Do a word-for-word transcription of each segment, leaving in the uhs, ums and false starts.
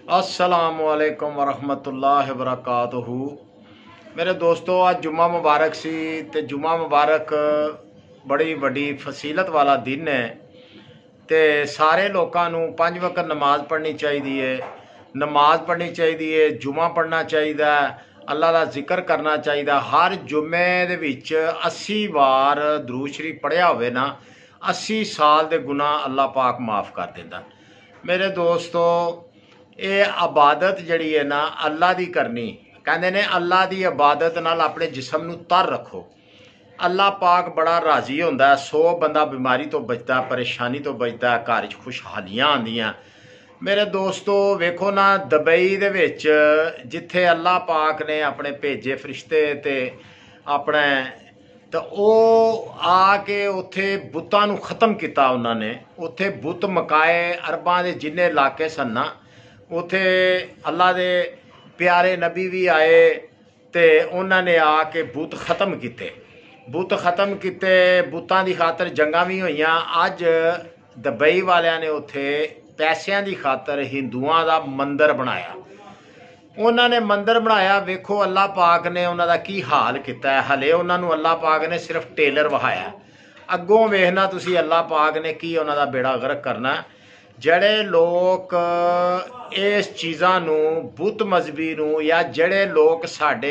अस्सलामुअलैकुम वरहमतुल्लाहि वबरकातुहू। मेरे दोस्तों, आज जुम्मा मुबारक सी ते जुम्मा मुबारक बड़ी वड्डी फसीलत वाला दिन है ते सारे लोगों नूं पंज वक्त नमाज पढ़नी चाहिए है। नमाज पढ़नी चाहिए है, जुम्मा पढ़ना चाहिए, अल्लाह का जिक्र करना चाहिए। हर जुम्मे दे विच अस्सी बार दरूद शरीफ पढ़िया होवे ना, अस्सी साल दे गुनाह अल्लाह पाक माफ़ कर देंदा। मेरे दोस्तों, ये इबादत जड़ी है ना अल्लाह दी करनी, कहते ने अल्लाह दी इबादत नाल अपने जिसम नूं तर रखो। अल्लाह पाक बड़ा राजी होंदा है। सौ बंदा बीमारी तो बचता, परेशानी तो बचता, घर च खुशहालियां आंदियां। मेरे दोस्तों वेखो ना, दुबई दे विच जिथे अल्लाह पाक ने अपने भेजे फरिश्ते ते अपने तो वो आके उत्थे बुतां नूं खत्म किया। उन्होंने उत्थे बुत मकाए, अरबां दे जिन्ने इलाके सन ना उथे अल्लाह दे प्यारे नबी भी आए ते उन्होंने आके बुत खत्म किते, बुत खत्म किते, बुतां दी खातर जंगां भी होईयां। अज दुबई वालियां ने उत्थे पैसों की खातर हिंदुआं दा मंदिर बनाया, उन्होंने मंदिर बनाया। वेखो अल्लाह पाक ने उन्हों की हाल किया है। हले उन्होंने अल्लाह पाक ने सिर्फ टेलर वहाया, अगों वेखना तुसी अल्लाह पाक ने की उन्हों दा बेड़ा गर्क करना। जड़े लोग इस चीज़ां नूं बुत मजहबी नूं या जड़े लोग साडे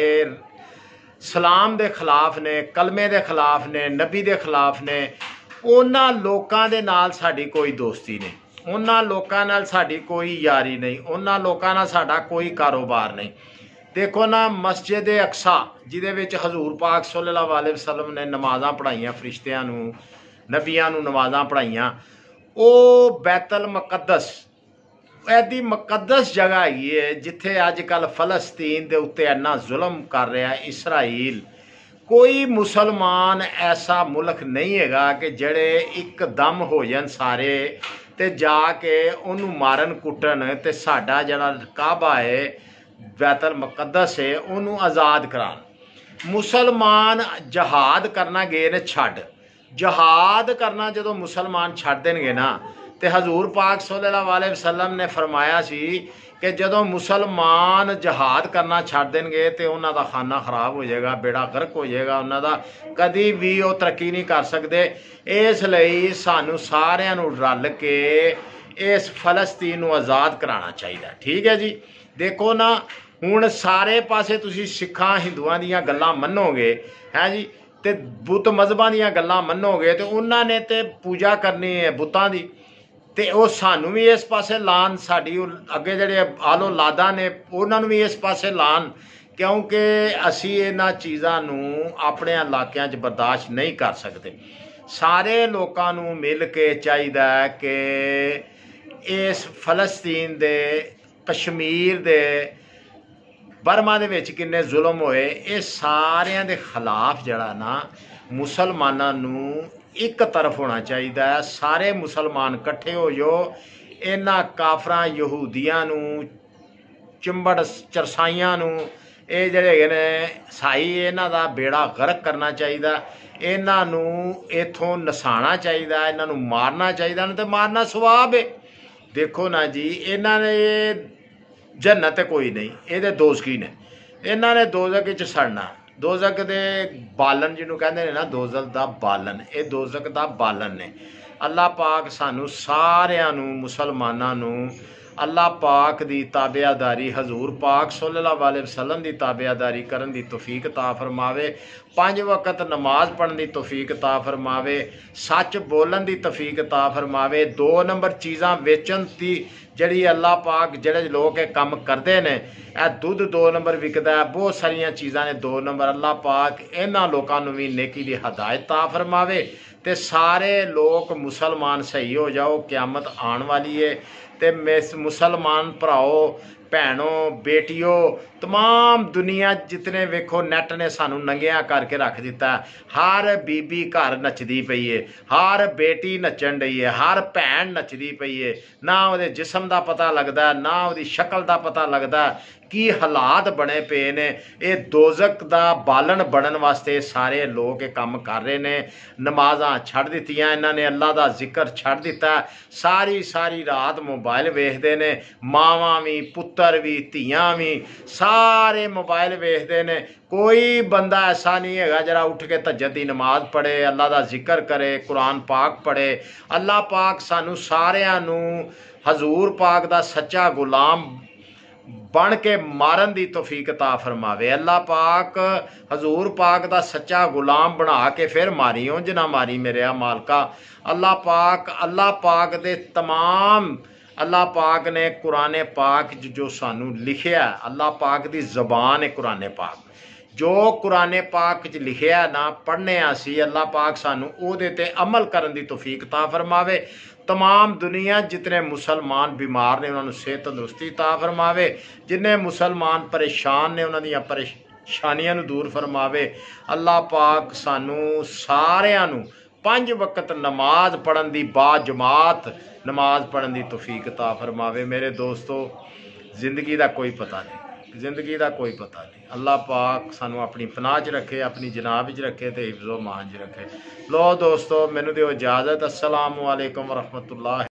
सलाम दे खिलाफ ने, कलमे दे खिलाफ ने, नबी दे खिलाफ ने, उन्हां लोकां दे नाल साडी कोई दोस्ती नहीं, उन्हां लोकां नाल साडी कोई यारी नहीं, उन्हां लोकां नाल साडा कोई कारोबार नहीं। देखो ना, मस्जिद अक्सा जिहदे विच हजूर पाक सल्लल्लाहु अलैहि वसल्लम ने नमाज़ां पढ़ाइयां, फरिश्तियां नूं, नबियां नूं नमाज़ां पढ़ाइयां, वो बैतल मुकद्दस ऐदी मुकद्दस जगह हैगी है जिथे अजकल फलस्तीन दे उत्ते इन्ना जुल्म कर रहा है इसराइल। कोई मुसलमान ऐसा मुल्क नहीं हैगा कि जड़े एकदम हो जान सारे ते जाके उन्होंने मारन कुटन ते साडा जड़ा काबा है, बैतल मुकद्दस है, उन्होंने आज़ाद करान। मुसलमान जहाद करना गए ने छड़, जहाद करना जो मुसलमान छड़ देंगे ना, तो हजूर पाक सल्लल्लाहु अलैहि वसल्लम ने फरमाया सी कि जो मुसलमान जहाद करना छड़ देंगे तो उन्हों का खाना खराब हो जाएगा, बेड़ा गर्क हो जाएगा, उन्हों कभी भी वो तरक्की नहीं कर सकते। इसलिए सानू सारिਆਂ ਨੂੰ रल के इस फलस्तीन ਨੂੰ आज़ाद कराना चाहिए। ठीक है जी। देखो ना, हुण सारे पासे तुसी सिखां हिंदुआं दीयां गल्लां मन्नोगे है जी, ते बुत मजहबां दीयां गल्लां मन्नोगे तो उन्होंने तो पूजा करनी है बुतां दी, ते वो सानू भी इस पासे लान, साडी अगे जड़े आलो लादा ने उन्होंने भी इस पासे लान, क्योंकि असी इन्हां चीज़ां नूं अपने इलाकों च बर्दाश्त नहीं कर सकते। सारे लोगों नूं मिल के चाहिए कि इस फलस्तीन दे, कश्मीर दे, बर्मा दे विच किन्ने जुल्म होए, ये सारियां दे खिलाफ जड़ा ना मुसलमानां नूं एक तरफ होना चाहिए। सारे मुसलमान इकट्ठे हो जाओ, इन्हां काफरां यहूदियां नूं, चिंबड़ चरसाइयां नूं, ये जड़े ने साई, इन्हां दा बेड़ा गर्क करना चाहिए, इन्हां नूं इत्थों नसाना चाहिए, इन्हां नूं मारना चाहिए, नहीं तो मारना सवाब है। देखो ना जी, इन्हां ने जन्नत कोई नहीं, ये दोज़खी ने, इन्हां ने दोज़ख च सड़ना। दोज़ख दे बालन जिन्हों कहते हैं ना, दोज़ख दा बालन, ये दोज़ख दा बालन ने। अल्लाह पाक सानू सारियां नूं मुसलमानां नूं अल्लाह पाक दी ताबेदारी, हजूर पाक सल्लल्लाहु अलैहि वसल्लम दी ताबेदारी करन दी तौफीक अता फरमावे, पांच वक्त नमाज पढ़न दी तौफीक अता फरमावे, सच बोलन दी तौफीक अता फरमावे। दो नंबर चीज़ां वेचन दी जड़ी अल्लाह पाक जड़े लोग कम करते हैं, यह दुध दो नंबर विकदा है, बहुत सारिया चीज़ां ने दो नंबर। अल्लाह पाक इन्हां लोगों नूं भी नेकी दी हदायत अता फरमावे ते सारे लोग मुसलमान सही हो जाओ। क़यामत आने वाली है ते मिस मुसलमान भराओ, भैनों, बेटियों, तमाम दुनिया जितने वेखो नैट ने सानू नंगिया करके रख दिता। हर बीबी घर नचदी पई है, हर बेटी नचन रही है, हर भैन नचदी पई है, ना वो जिसम का पता लगता, ना वो शक्ल का पता लगता, की हालात बने पे ने। ये दोज़ख दा बालन बनन वास्ते सारे लोग काम कर रहे ने। नमाज़ां छड़ दित्तियां इन्हां ने, अल्लाह दा जिक्र छड़ दिता, सारी सारी रात मुबारक मोबाइल वेखते ने, मावां भी पुत्तर भी धीआं भी सारे मोबाइल वेखते ने। कोई बंदा ऐसा नहीं है जरा उठ के तहज्जुद दी नमाज पढ़े, अल्लाह दा जिक्र करे, कुरान पाक पढ़े। अल्लाह पाक सानू सारियां नू हजूर पाक दा सच्चा गुलाम बन के मारन दी तौफीक अता फरमावे। अल्लाह पाक हजूर पाक दा सच्चा गुलाम बना के फिर मारी, उंज ना मारी मेरे मालका। अल्लाह पाक अल्लाह पाक दे तमाम अल्लाह पाक ने कुरान पाक जो सानू लिखिया, अल्लाह पाक दी ज़बान है कुरान पाक, जो कुरान पाक च लिखिया ना पढ़ने असी, अल्लाह पाक सानू ओहदे ते अमल करन दी तौफीक अता फरमावे। तमाम दुनिया जितने मुसलमान बीमार ने उन्होंने सेहत तंदुरुस्ती अता फरमावे, जिन्हें मुसलमान परेशान ने उन्होंने परेशानियां नू दूर फरमावे। अल्लाह पाक सानू सारियां नू पंज वक्त नमाज पढ़न दी बा जमात नमाज पढ़न दी तौफीक अता फरमावे। मेरे दोस्तों, जिंदगी का कोई पता नहीं, जिंदगी का कोई पता नहीं। अल्लाह पाक सानू अपनी पनाह च रखे, अपनी जनाब च रखे ते हिफ्ज़ो मान च रखे। लो दोस्तों, मैनू दिओ इजाज़त। अस्सलामु अलैकुम वरहमतुल्लाह।